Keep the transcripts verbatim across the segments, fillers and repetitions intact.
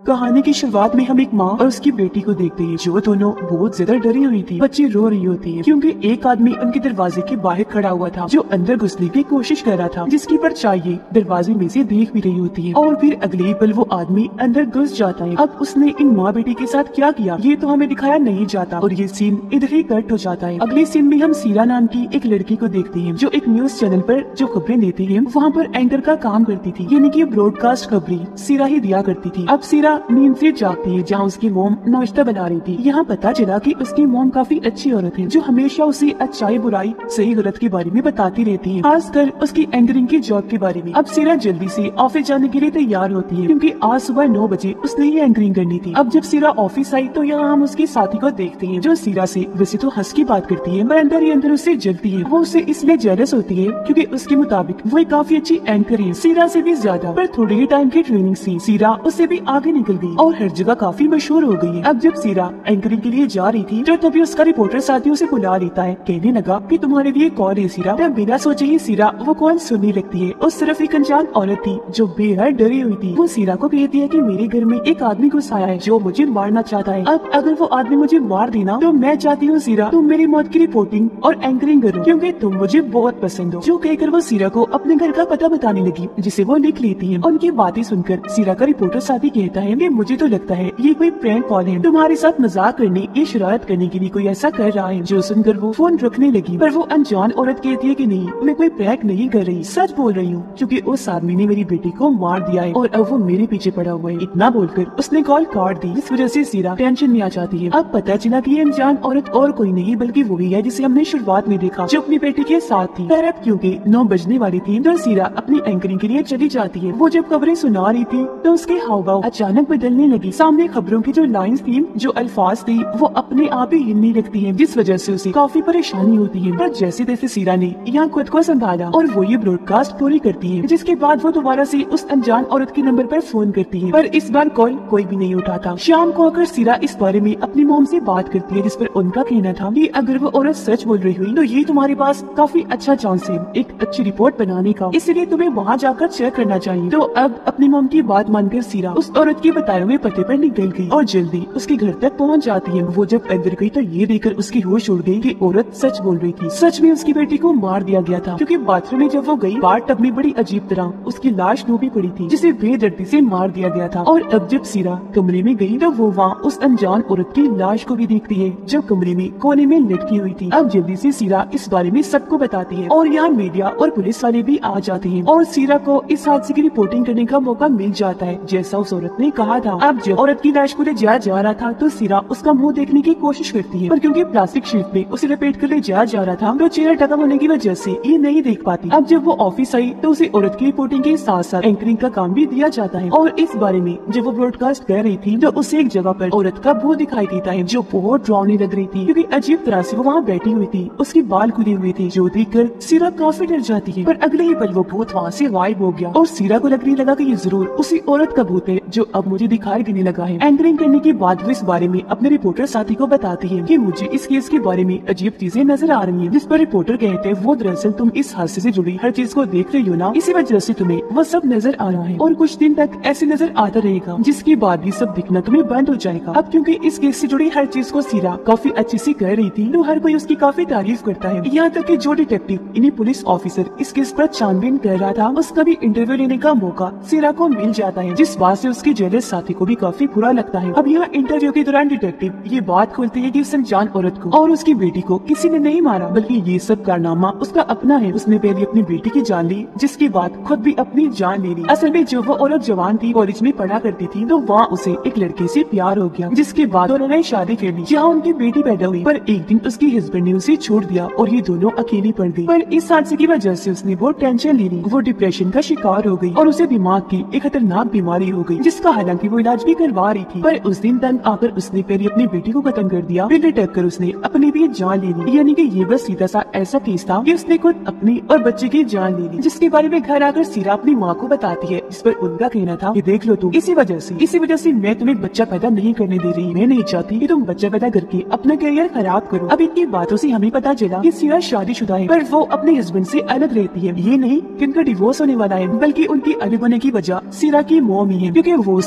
कहानी की शुरुआत में हम एक माँ और उसकी बेटी को देखते हैं जो दोनों बहुत ज्यादा डरी हुई थी। बच्ची रो रही होती है क्योंकि एक आदमी उनके दरवाजे के बाहर खड़ा हुआ था जो अंदर घुसने की कोशिश कर रहा था, जिसकी परछाई दरवाजे में से देख भी रही होती है। और फिर अगले ही पल वो आदमी अंदर घुस जाता है। अब उसने इन माँ बेटी के साथ क्या किया ये तो हमें दिखाया नहीं जाता और ये सीन इधर ही कट हो जाता है। अगले सीन में हम सीरा नाम की एक लड़की को देखते हैं जो एक न्यूज चैनल पर जो खबरें देती है वहाँ पर एंकर का काम करती थी, यानी कि ब्रॉडकास्ट खबरें सीरा ही दिया करती थी। अब सीरा नींद से जागती है जहाँ उसकी मोम नाश्ता बना रही थी। यहाँ पता चला कि उसकी मोम काफी अच्छी औरत है जो हमेशा उसे अच्छाई बुराई सही गलत के बारे में बताती रहती है, खासकर उसकी एंकरिंग की जॉब के बारे में। अब सीरा जल्दी से ऑफिस जाने के लिए तैयार होती है क्योंकि आज सुबह नौ बजे उसने ही एंकरिंग करनी थी। अब जब सीरा ऑफिस आई तो यहाँ हम उसके साथी को देखते हैं जो सीरा से वैसे तो हंस की बात करती है पर अंदर ही अंदर उससे जलती है। वो उससे इसलिए जेलस होती है क्योंकि उसके मुताबिक वो एक काफी अच्छी एंकर है, सीरा से भी ज्यादा। पर थोड़े ही टाइम की ट्रेनिंग से सीरा उससे भी आगे निकल गई और हर जगह काफी मशहूर हो गई है। अब जब सीरा एंकरिंग के लिए जा रही थी तो तभी उसका रिपोर्टर साथी उसे बुला लेता है, कहने लगा कि तुम्हारे लिए कौन है सीरा। तब बिना सोचे ही सीरा वो कौन सुनने लगती है। उस तरफ एक अनजान औरत थी जो बेहद डरी हुई थी। वो सीरा को कहती है कि मेरे घर में एक आदमी घुस आया है जो मुझे मारना चाहता है। अब अगर वो आदमी मुझे मार देना तो मैं चाहती हूँ सीरा तुम मेरी मौत की रिपोर्टिंग और एंकरिंग करो क्योंकि तुम मुझे बहुत पसंद हो। जो कहकर वो सीरा को अपने घर का पता बताने लगी जिसे वो लिख लेती है। उनकी बातें सुनकर सीरा का रिपोर्टर साथी कहता है कि मुझे तो लगता है ये कोई प्रैंक कॉल है, तुम्हारे साथ मजाक करने या शरारत करने के लिए कोई ऐसा कर रहा है। जो सुनकर वो फोन रखने लगी पर वो अनजान औरत कहती है कि नहीं मैं कोई प्रैंक नहीं कर रही, सच बोल रही हूँ क्योंकि उस आदमी ने मेरी बेटी को मार दिया है और अब वो मेरे पीछे पड़ा हुआ है। इतना बोलकर उसने कॉल काट दी। इस वजह से सीरा टेंशन में आ जाती है। अब पता चला कि ये अनजान औरत और कोई नहीं बल्कि वही है जिसे हमने शुरुआत में देखा जो अपनी बेटी के साथ थी। पर अब क्योंकि नौ बजने वाली थी तो सीरा अपनी एंकरिंग के लिए चली जाती है। वो जब खबरें सुना रही थी तो उसके हाव भाव अचानक बदलने लगी। सामने खबरों की जो लाइंस थी जो अल्फाज थी वो अपने आप ही हिलने लगती है जिस वजह से उसे काफी परेशानी होती है। पर जैसे तैसे सीरा ने यहाँ खुद को संभाला और वो ये ब्रॉडकास्ट पूरी करती है, जिसके बाद वो दोबारा से उस अनजान औरत के नंबर पर फोन करती है पर इस बार कॉल कोई भी नहीं उठाता। शाम को आकर सीरा इस बारे में अपनी मोम से बात करती है जिस पर उनका कहना था कि अगर वो औरत सच बोल रही हुई तो ये तुम्हारे पास काफी अच्छा चांस है एक अच्छी रिपोर्ट बनाने का, इसलिए तुम्हें वहाँ जाकर चेक करना चाहिए। तो अब अपनी मोम की बात मानकर सीरा उस औरत के बताए हुए पते पर निकल गई और जल्दी उसके घर तक पहुँच जाती है। वो जब अंदर गई तो ये देखकर उसकी होश उड़ गई कि औरत सच बोल रही थी, सच में उसकी बेटी को मार दिया गया था क्योंकि बाथरूम में जब वो गई बाथ टब में बड़ी अजीब तरह उसकी लाश डूबी पड़ी थी जिसे बेदर्दी से मार दिया गया था। और अब जब सीरा कमरे में गई तो वो वहाँ उस अनजान औरत की लाश को भी देखती है जो कमरे में कोने में लटकी हुई थी। अब जल्दी से सीरा इस बारे में सबको बताती है और यहाँ मीडिया और पुलिस वाले भी आ जाते हैं और सीरा को इस हादसे की रिपोर्टिंग करने का मौका मिल जाता है जैसा उस औरत ने कहा था। अब जब औरत की लाश को ले जाया जा रहा था तो सीरा उसका मुंह देखने की कोशिश करती है पर क्योंकि प्लास्टिक शीट में उसे लपेट कर ले जाया जा रहा था तो चेहरा ढका होने की वजह से ये नहीं देख पाती। अब जब वो ऑफिस आई तो उसे औरत की रिपोर्टिंग के साथ साथ एंकरिंग का काम भी दिया जाता है और इस बारे में जब वो ब्रॉडकास्ट कर रही थी तो उसे एक जगह पर औरत का मुंह दिखाई देता है जो बहुत डरावनी लग रही थी क्योंकि अजीब तरह से वो वहाँ बैठी हुई थी, उसके बाल खुले हुए थे जो देखकर सीरा काफी डर जाती है। पर अगले ही पल वो भूत वहाँ से गायब हो गया और सीरा को लगने लगा कि ये जरूर उसी औरत का भूत है जो अब मुझे दिखाई देने लगा है। एंकरिंग करने के बाद वो इस बारे में अपने रिपोर्टर साथी को बताती है कि मुझे इस केस के बारे में अजीब चीजें नजर आ रही हैं, जिस पर रिपोर्टर कहते हैं वो दरअसल तुम इस हादसे से जुड़ी हर चीज को देख रही हो ना, इसी वजह से तुम्हें वो सब नजर आ रहा है और कुछ दिन तक ऐसे नजर आता रहेगा जिसके बाद भी सब दिखना तुम्हें बंद हो जाएगा। अब क्योंकि इस केस से जुड़ी हर चीज को सीरा काफी अच्छे से कर रही थी तो हर कोई उसकी काफी तारीफ करता है। यहाँ तक कि जो डिटेक्टिव इन्हीं पुलिस ऑफिसर इस केस पर छानबीन कर रहा था उसका भी इंटरव्यू लेने का मौका सीरा को मिल जाता है, जिस बात से उसके जेलस साथी को भी काफी बुरा लगता है। अब यहाँ इंटरव्यू के दौरान डिटेक्टिव ये बात खोलते है कि उस अनजान औरत को और उसकी बेटी को किसी ने नहीं मारा बल्कि ये सब कारनामा उसका अपना है। उसने पहले अपनी बेटी की जान ली जिसके बाद खुद भी अपनी जान ले ली। असल में जो वो औरत जवान थी कॉलेज में पढ़ा करती थी तो वहाँ उसे एक लड़के से प्यार हो गया जिसके बाद उन्होंने शादी कर ली जहाँ उनकी बेटी पैदा हुई। पर एक दिन उसके हस्बैंड ने उसे छोड़ दिया और ये दोनों अकेली पड़ गई। पर इस हादसे की वजह से उसने बहुत टेंशन ले ली, वो डिप्रेशन का शिकार हो गई और उसे दिमाग की एक खतरनाक बीमारी हो गई जिसका हालांकि वो इलाज भी करवा रही थी। पर उस दिन तंग आकर उसने पहले अपनी बेटी को खत्म कर दिया फिर अटैक कर उसने अपनी भी जान ले ली। यानी कि ये बस सीधा सा ऐसा केस था कि उसने खुद अपनी और बच्चे की जान ले ली, जिसके बारे में घर आकर सीरा अपनी माँ को बताती है जिस पर उनका कहना था कि देख लो तुम इसी वजह से इसी वजह से मैं तुम्हें बच्चा पैदा नहीं करने दे रही, मैं नहीं चाहती कि तुम बच्चा पैदा करके अपना करियर खराब करो। अब इनकी बातों से हमें पता चला कि सीरा शादीशुदा है पर वो अपने हस्बैंड से अलग रहती है। ये नहीं कि उनका डिवोर्स होने वाला है बल्कि उनकी अलग होने की वजह सीरा की मॉम ही है क्योंकि वो उसे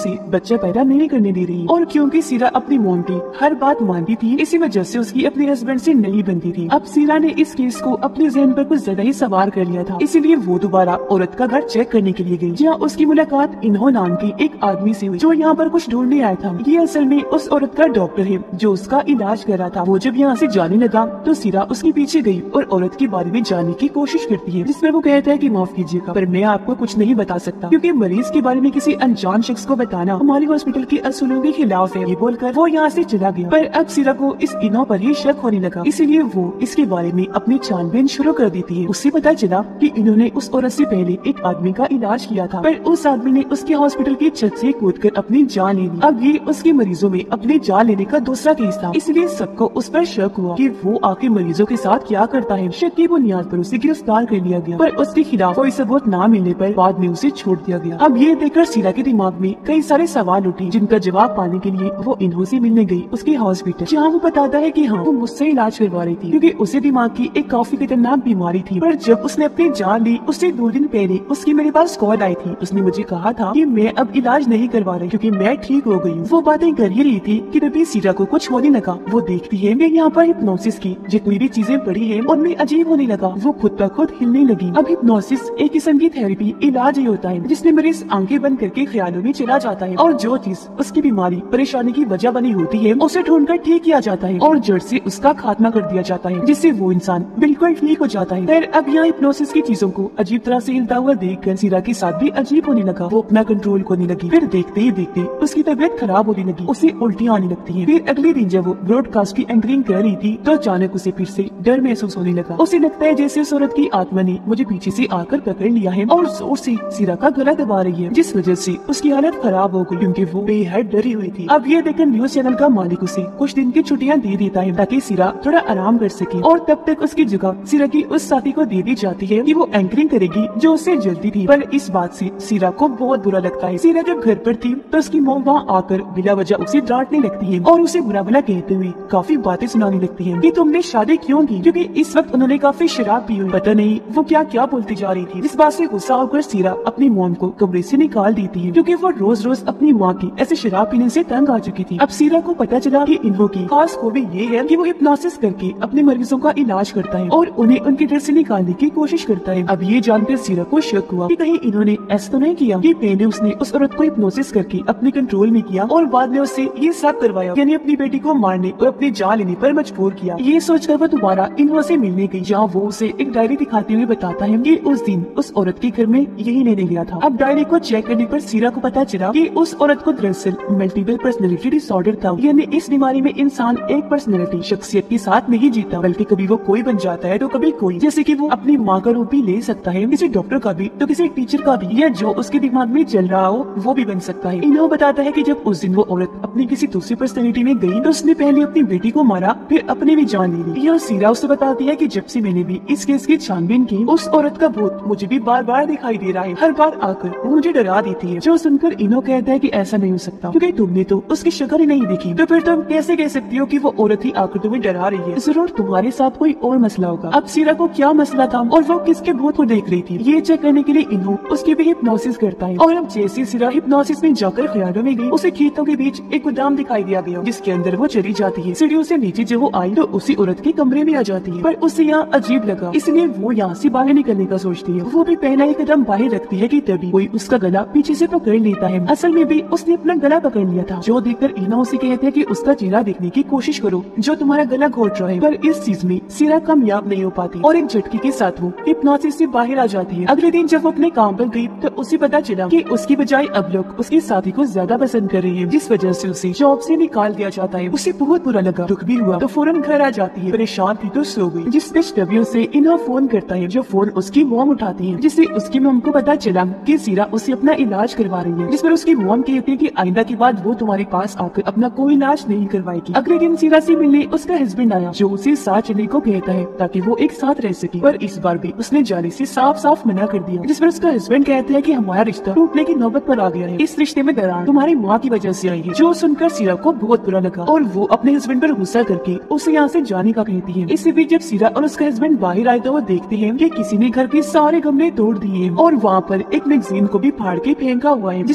उसे बच्चा पैदा नहीं करने दे रही। और क्योंकि सीरा अपनी मोम की हर बात मानती थी, इसी वजह से उसकी अपने हस्बैंड से नहीं बनती थी। अब सीरा ने इस केस को अपने जहन पर कुछ ज्यादा ही सवार कर लिया था, इसीलिए वो दोबारा औरत का घर चेक करने के लिए गई, जहाँ उसकी मुलाकात इन्हो नाम के एक आदमी से हुई, जो यहाँ पर कुछ ढूंढने आया था। ये असल में उस औरत का डॉक्टर है जो उसका इलाज कर रहा था। वो जब यहाँ से जाने लगा तो सीरा उसके पीछे गई और औरत के बारे में जानने की कोशिश करती है, जिसमें वो कहता है कि माफ कीजिएगा, पर मैं आपको कुछ नहीं बता सकता, क्योंकि मरीज के बारे में किसी अनजान शख्स को बताना हमारे हॉस्पिटल के असूलों के खिलाफ है। ये बोलकर वो यहाँ से चला गया। पर अब सीरा को इस इनो पर ही शक होने लगा, इसीलिए वो इसके बारे में अपनी छानबीन शुरू कर देती है। उससे पता चला कि इन्होंने उस औरत से पहले एक आदमी का इलाज किया था, पर उस आदमी ने उसके हॉस्पिटल की छत से कूदकर अपनी जान ले ली। अब ये उसके मरीजों में अपनी जान लेने का दूसरा केस था, इसलिए सबको उस पर शक हुआ कि वो आके मरीजों के साथ क्या करता है। शक की बुनियाद पर उसे गिरफ्तार कर लिया गया, पर उसके खिलाफ कोई सबूत न मिलने पर बाद में उसे छोड़ दिया गया। अब ये देखकर सीरा के दिमाग में कई सारे सवाल उठे, जिनका जवाब पाने के लिए वो इन्हों से मिलने गई उसके हॉस्पिटल, जहाँ वो बताता है कि हाँ वो मुझसे इलाज करवा रही थी, क्योंकि उसे दिमाग की एक काफी खतरनाक बीमारी थी। पर जब उसने अपनी जान ली, उससे दो दिन पहले उसकी मेरे पास कॉल आई थी। उसने मुझे कहा था कि मैं अब इलाज नहीं करवा रही, क्योंकि मैं ठीक हो गई। वो बातें कर ही रही थी कि तभी सीरा को कुछ होने लगा। वो देखती है कि यहाँ पर हिप्नोसिस की जितनी भी चीजें पड़ी है उनमें अजीब होने लगा। वो खुद ब खुद हिलने लगी। अब हिप्नोसिस एक किस्म की थेरेपी इलाज ही होता है, जिसमें मरीज आंखें बंद करके ख्यालों में चला जाता है और जो चीज उसकी बीमारी परेशानी की वजह बनी होती है उसे ढूंढकर ठीक किया जाता है और जड़ से उसका खात्मा कर दिया जाता है, जिससे वो इंसान बिल्कुल ठीक हो जाता है। फिर अब यहाँ हिप्नोसिस की चीजों को अजीब तरह से हिलता हुआ देखकर सीरा के साथ भी अजीब होने लगा। वो अपना कंट्रोल खोने लगी। फिर देखते ही देखते उसकी तबीयत खराब होने लगी, उसे उल्टियाँ आने लगती है। फिर अगले दिन जब वो ब्रॉडकास्ट की एंकरिंग कर रही थी तो अचानक उसे फिर से डर महसूस होने लगा। उसे लगता है जैसे उस औरत की आत्मा ने मुझे पीछे से आकर पकड़ लिया है और जोर से सीरा का गला दबा रही है, जिस वजह से उसकी हालत खराब हो गई, क्योंकि वो बेहद डरी हुई थी। अब ये देखकर न्यूज चैनल का मालिक उसे कुछ दिन की छुट्टियां दे देता है ताकि सीरा थोड़ा आराम कर सके, और तब तक उसकी जगह सीरा की उस साथी को दे दी जाती है कि वो एंकरिंग करेगी जो उससे जल्दी थी। पर इस बात से सीरा को बहुत बुरा लगता है। सीरा जब घर पर थी तो उसकी मॉम वहाँ आकर बिला वजह उसे डांटने लगती है और उसे बुरा भला कहते हुए काफी बातें सुनाने लगती है कि तुमने शादी क्यों की, क्योंकि इस वक्त उन्होंने काफी शराब पी हुई। पता नहीं वो क्या क्या बोलती जा रही थी। इस बात से गुस्सा होकर सीरा अपनी मॉम को कमरे से निकाल देती है, क्योंकि वो रोज रोज अपनी माँ की ऐसे शराब पीने से तंग आ चुकी थी। अब सीरा को पता चला कि इन्हों की खास खूबी ये है कि वो हिप्नोसिस करके अपने मरीजों का इलाज करता है और उन्हें उनके डर से निकालने की कोशिश करता है। अब ये जानकर सीरा को शक हुआ कि कहीं इन्होंने ऐसा तो नहीं किया कि पहले उसने उस औरत को हिप्नोसिस करके अपने कंट्रोल में किया और बाद में उससे ये सब करवाया, यानी अपनी बेटी को मारने और अपनी जान लेने पर मजबूर किया। ये सोचकर वो दोबारा इन्हों से मिलने गई, जहाँ वो उसे एक डायरी दिखाते हुए बताता है कि उस दिन उस औरत के घर में यही लेने गया था। अब डायरी को चेक करने पर सीरा को पता चला कि उस औरत को दरअसल मल्टीपल पर्सनैलिटी डिसऑर्डर था, यानी इस बीमारी में इंसान एक पर्सनैलिटी शख्सियत के साथ नहीं जीता, बल्कि कभी वो कोई बन जाता है तो कभी कोई, जैसे कि वो अपनी माँ का रूप भी ले सकता है, किसी डॉक्टर का भी तो किसी टीचर का भी, या जो उसके दिमाग में चल रहा हो वो भी बन सकता है। इन्हों बताता है कि जब उस दिन वो औरत अपनी किसी दूसरी पर्सनैलिटी में गई तो उसने पहले अपनी बेटी को मारा, फिर अपनी भी जान ले ली। यह सीरा उसे बताती है कि जब से मैंने भी इस केस की छानबीन की, उस औरत का भूत मुझे भी बार बार दिखाई दे रहा है, हर बार आकर वो मुझे डरा देती है। जो सुनकर इन्हों कहता है कि ऐसा नहीं हो सकता, क्योंकि तुमने तो उसकी शक्ल ही नहीं देखी, तो फिर तुम कैसे कह सकती हो कि वो औरत ही आकर तुम्हें डरा रही है? जरूर तुम्हारे साथ कोई और मसला होगा। अब सीरा को क्या मसला था और वो किसके भूत को देख रही थी, ये चेक करने के लिए इन्हों उसकी भी हिप्नोसिस करता है। और अब जैसे सीरा हिप्नोसिस में जाकर ख्यालों में गई, उसे खेतों के बीच एक गोदाम दिखाई दिया गया, जिसके अंदर वो चली जाती है। सीढ़ियों से नीचे जब वो आई तो उसी औरत के कमरे में आ जाती है, पर उसे यहाँ अजीब लगा, इसलिए वो यहाँ से बाहर निकलने का सोचती है। वो भी पहला एक कदम बाहर रखती है कि तभी कोई उसका गला पीछे से पकड़ लेता है। असल में भी उसने अपना गला पकड़ लिया था, जो देखकर इन्हों उसे कहते हैं कि उसका चेहरा देखने की कोशिश करो जो तुम्हारा गला घोट रहा है। पर इस चीज में सीरा कामयाब नहीं हो पाती और एक झटके के साथ वो हिप्नोसिस से बाहर आ जाती है। अगले दिन जब वो अपने काम पर गई तो उसे पता चला कि उसकी बजाय अब लोग उसके साथी को ज्यादा पसंद कर रही है, जिस वजह से उसे जॉब से निकाल दिया जाता है। उसे बहुत बुरा लगा, दुख भी हुआ, तो फौरन घर आ जाती है। परेशान थी तो सो गई, जिस पे तभी से इन्हों फोन करता है, जो फोन उसकी मॉम उठाती है, जिससे उसकी मॉम को पता चला कि सीरा उसे अपना इलाज करवा रही है, जिस पर उसकी मॉम कहती है कि आइंदा के बाद वो तुम्हारे पास आकर अपना कोई इलाज नहीं करवाएगी। अगले दिन सीरा से मिलने उसका हस्बैंड आया, जो उसे साथ चलने को कहता है ताकि वो एक साथ रह सके, पर इस बार भी उसने जाने से साफ साफ मना कर दिया, जिस पर उसका हस्बैंड कहता है कि हमारा रिश्ता टूटने की नौबत पर आ गया है, इस रिश्ते में दरार तुम्हारी माँ की वजह से आई है। जो सुनकर सीरा को बहुत बुरा लगा और वो अपने हस्बैंड पर गुस्सा करके उसे यहाँ से जाने का कहती है। इसी बीच जब सीरा और उसका हस्बैंड बाहर आए तो वो देखते हैं कि किसी ने घर के सारे गमले तोड़ दिए और वहाँ पर एक मैगजीन को भी फाड़ के फेंका हुआ है, जिसमें सीरा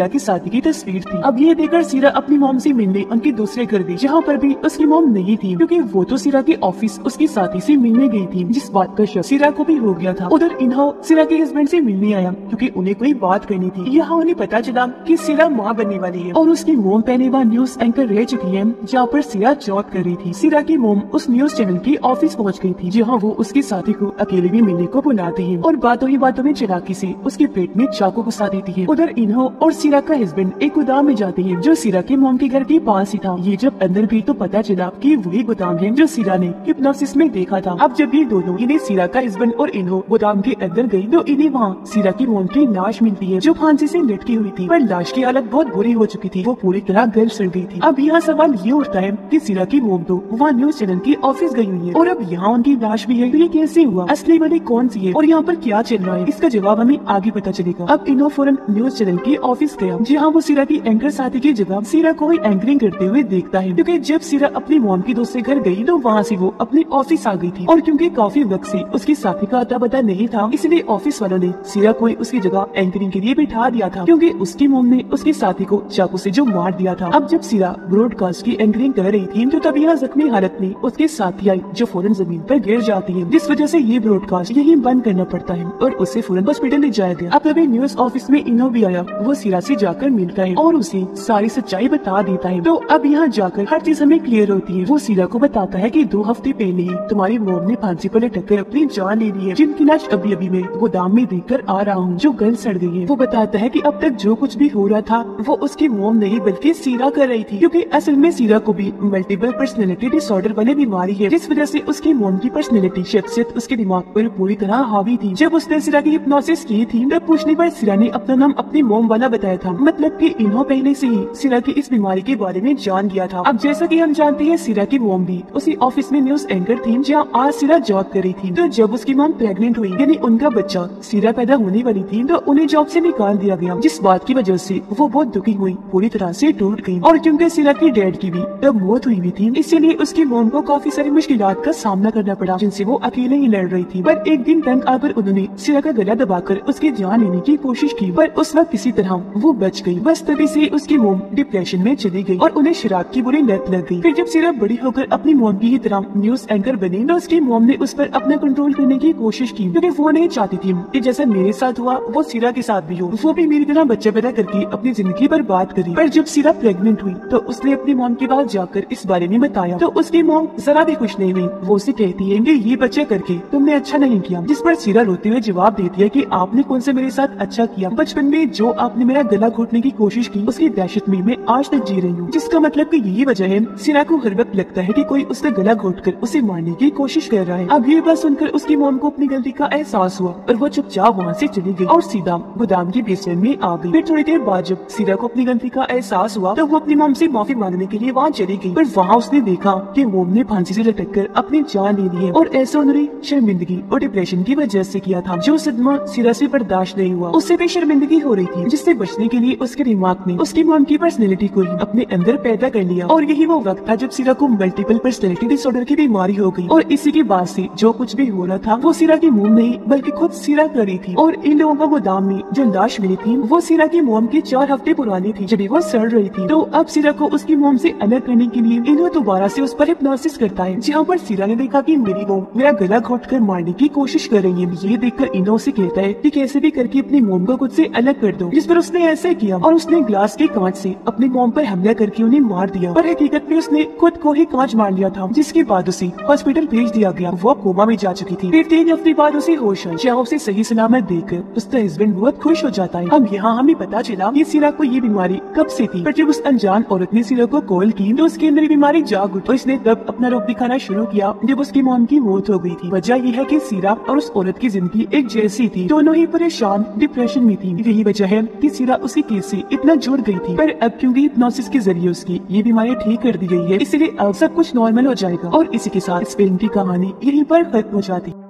सीरा की शादी की तस्वीर थी। अब ये देखकर सीरा अपनी मॉम से मिलने उनके दूसरे घर गई, जहाँ पर भी उसकी मॉम नहीं थी, क्योंकि वो तो सीरा के ऑफिस उसकी साथी से मिलने गई थी, जिस बात का शक सीरा को भी हो गया था। उधर इन्हो सीरा के हस्बैंड से मिलने आया, क्योंकि उन्हें कोई बात करनी थी। यहाँ उन्हें पता चला कि सीरा माँ बनने वाली है और उसकी मोम पहले बार न्यूज एंकर रह चुकी है, जहाँ पर सीरा जॉब कर रही थी। सीरा की मोम उस न्यूज चैनल की ऑफिस पहुँच गई थी, जहाँ वो उसके साथी को अकेले में मिलने को बुलाती है और बातों ही बातों में चालाकी से उसके पेट में चाकू घुसा देती है। उधर इन्हो और सीरा का हस्बैंड एक गोदाम में जाते हैं, जो सीरा के मोम के घर के पास ही था। ये जब अंदर गई तो पता चला कि वही गोदाम है जो सीरा ने हिप्नोसिस में देखा था। अब जब ये दोनों इन्हें सीरा का हस्बैंड और इन्हो गोदाम के अंदर गई, तो इन्हें वहाँ सीरा की मोम की लाश मिलती है, जो फांसी से लटकी हुई थी, पर लाश की हालत बहुत बुरी हो चुकी थी, वो पूरी तरह गल सड़ गई थी। अब यहाँ सवाल ये उठता है कि सीरा की मोम तो वहाँ न्यूज चैनल की ऑफिस गई हुई है और अब यहाँ उनकी लाश भी है, तो ये कैसे हुआ, असली वाली कौन सी है और यहाँ पर क्या चल रहा है, इसका जवाब हमें आगे पता चलेगा। अब इन्हो फौरन न्यूज चैनल की ऑफिस गया, जहाँ वो सीरा की एंकर साथी की जगह सीरा को ही एंकरिंग करते हुए देखता है, क्योंकि जब सीरा अपनी मोम की दोस्त से घर गई तो वहाँ से वो अपने ऑफिस आ गई थी, और क्योंकि काफी वक्त से उसकी साथी का अता पता नहीं था, इसलिए ऑफिस वालों ने सीरा को उसकी जगह एंकरिंग के लिए बिठा दिया था, क्योंकि उसकी मोम ने उसकी साथी को चाकू से जो मार दिया था। अब जब सीरा ब्रॉडकास्ट की एंकरिंग कर रही थी, तो तब यहाँ जख्मी हालत में उसके साथी आई, जो फौरन जमीन पर गिर जाती है, जिस वजह से ये ब्रॉडकास्ट यही बंद करना पड़ता है और उसे फौरन हॉस्पिटल ले जाया गया। अब तभी न्यूज ऑफिस में इन्हो भी आया, वो सीरा से जाकर मिलता है और उसे सारी सच्चाई बता देता है। तो अब यहाँ जाकर हर चीज हमें क्लियर होती है। वो सीरा को बताता है कि दो हफ्ते पहले ही तुम्हारी मोम ने फांसी पर लटक कर अपनी जान ले ली है, जिनकी लाश अभी अभी मैं गोदाम में देखकर आ रहा हूँ, जो गल सड़ गई है। वो बताता है कि अब तक जो कुछ भी हो रहा था वो उसकी मोम नहीं बल्कि सीरा कर रही थी, क्योंकि असल में सीरा को भी मल्टीपल पर्सनैलिटी डिसऑर्डर वाली बीमारी है, जिस वजह से उसकी मोम की पर्सनैलिटी शख्सियत उसके दिमाग पर पूरी तरह हावी थी। जब उसने सीरा की हिप्नोसिस की थी, तब पूछने पर सीरा ने अपना नाम अपनी मोम वाला बताया था, मतलब कि इन्हों पहले से ही सीरा की इस बीमारी के बारे में जान गया था। अब जैसा कि हम जानते हैं, सीरा की मोम भी उसी ऑफिस में न्यूज एंकर थी, जहाँ आज सीरा जॉब कर रही थी। तो जब उसकी मोम प्रेग्नेंट हुई, यानी उनका बच्चा सीरा पैदा होने वाली थी, तो उन्हें जॉब से निकाल दिया गया, जिस बात की वजह से वो बहुत दुखी हुई, पूरी तरह से टूट गई। और क्योंकि सीरा की डैड की भी तब मौत हुई हुई थी, इसीलिए उसकी मोम को काफी सारी मुश्किलात का सामना करना पड़ा, जिनसे वो अकेले ही लड़ रही थी। पर एक दिन तंग आकर उन्होंने सीरा का गला दबाकर उसकी जान लेने की कोशिश की, पर उस वक्त किसी तरह वो बच गई। बस तभी से उसकी मोम डिप्रेशन में चली गई और उन्हें शराब की बुरी लत लग गई। फिर जब सीरा बड़ी होकर अपनी मोम की ही तरह न्यूज एंकर बनी, तो उसकी मोम ने उस पर अपना कंट्रोल करने की कोशिश की, क्योंकि वो नहीं चाहती थी कि जैसा मेरे साथ हुआ वो सीरा के साथ भी हो, वो भी मेरी तरह बच्चा पैदा करके अपनी जिंदगी बर्बाद करी। पर जब सीरा प्रेग्नेंट हुई तो उसने अपनी मोम के पास जाकर इस बारे में बताया, तो उसकी मोम जरा भी खुश नहीं हुई। वो उसे कहती है कि ये बच्चे करके तुमने अच्छा नहीं किया, जिस पर सीरा रोते हुए जवाब देती है कि आपने कौन से मेरे साथ अच्छा किया, बचपन में जो आपने मेरा गला घोटने की कोशिश की उसकी दहशत में मैं आज तक जी रही हूँ। जिसका मतलब कि यही वजह है सीरा को हर वक्त लगता है कि कोई उसका गला घोटकर उसे मारने की कोशिश कर रहा है। अब ये बात सुनकर उसकी मोम को अपनी गलती का एहसास हुआ और वो चुपचाप वहाँ से चली गई और सीधा गोदाम की बेसमेंट में आ गई। फिर थोड़ी देर बाद जब सीरा को अपनी गलती का एहसास हुआ, तो वो अपनी मोम से माफी मांगने के लिए वहाँ चली गई, पर वहाँ उसने देखा कि मोम ने फांसी से लटक कर अपनी जान ले ली है, और ऐसा उन्होंने शर्मिंदगी और डिप्रेशन की वजह से किया था। जो सदमा सीरा से बर्दाश्त नहीं हुआ, उससे भी शर्मिंदगी हो रही थी, जिससे बचने के लिए उसके दिमाग ने उसकी मोम की पर्सनैलिटी को ही अपने अंदर पैदा कर लिया। और यही वो वक्त था जब सीरा को मल्टीपल पर्सनैलिटी डिसऑर्डर की बीमारी हो गई, और इसी के बाद से जो कुछ भी हो रहा था वो सीरा की मोम नहीं बल्कि खुद सीरा कर रही थी। और इन लोगों को गोदाम में जो लाश मिली थी वो सीरा की मोम की चार हफ्ते पुरानी थी, जब वो सड़ रही थी। तो अब सीरा को उसकी मोम से अलग करने के लिए इन्हों दोबारा से उस पर हिप्नोसिस करता है, जहाँ पर सीरा ने देखा कि मेरी मोम मेरा गला घोट कर मारने की कोशिश कर रही है। ये देखकर इन्हों से कहता है कि कैसे भी करके अपनी मोम को खुद से अलग कर दो, जिस पर उसने ऐसा किया और उसने ग्लास के कांच से अपनी मोम पर हमला करके उन्हें मार दिया। पर हकीकत में उसने खुद को ही कांच मार लिया था, जिसके बाद उसे हॉस्पिटल भेज दिया गया। वो कोमा में जा चुकी थी। फिर तीन हफ्ते बाद उसे होश आई, जहाँ उसे सही सलामत देखकर उसका हस्बैंड बहुत खुश हो जाता है। अब यहाँ हमें पता चला कि सीरा को ये बीमारी कब से थी, पर जब उस अनजान औरत ने सीरा को कॉल की तो उसके अंदर बीमारी जाग उठी। इसने तब अपना रूप दिखाना शुरू किया जब उसकी मॉम की मौत हो गई थी। वजह यह है कि सीरा और उस औरत की जिंदगी एक जैसी थी, दोनों ही परेशान डिप्रेशन में थी। यही वजह है कि सीरा उसी केस से इतना जुड़ गई थी, पर अब क्योंकि हिप्नोसिस के जरिए उसकी ये बीमारी ठीक कर दी गई है, इसलिए अब सब कुछ नॉर्मल हो जाएगा। और इसी के साथ इस फिल्म की कहानी यहीं पर खत्म हो जाती है।